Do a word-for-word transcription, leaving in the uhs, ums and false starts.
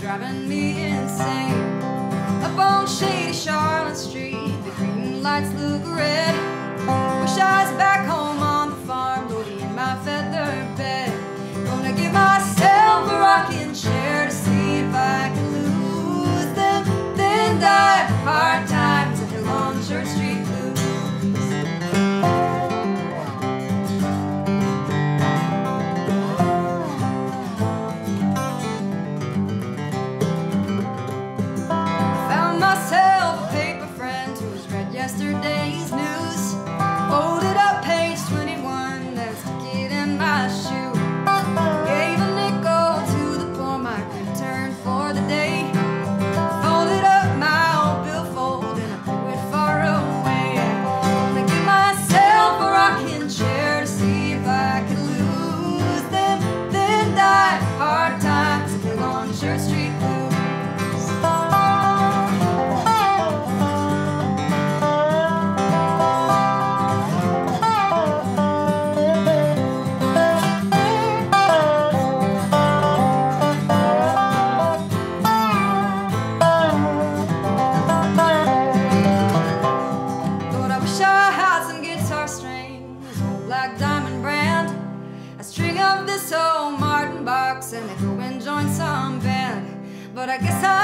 driving me insane. Up on shady Charlotte Street, the green lights look red. Wish I was back home on the farm, loading in my feather bed. Gonna give myself a rocking chair to see if I can lose them, then die of hard times and hill on Church Street blues. Found myself a paper friend who's read yesterday's news. Folded up page twenty-one, then stuck it in my shoe. Gave a nickel to the poor my return for the day. Folded up my old billfold and I threw it far away. Gonna give myself a rocking chair to see if I can lose them, then die of hard times and live on Church Street blues. Black diamond brand, a string of this old Martin box, and they go and join some band. But I guess I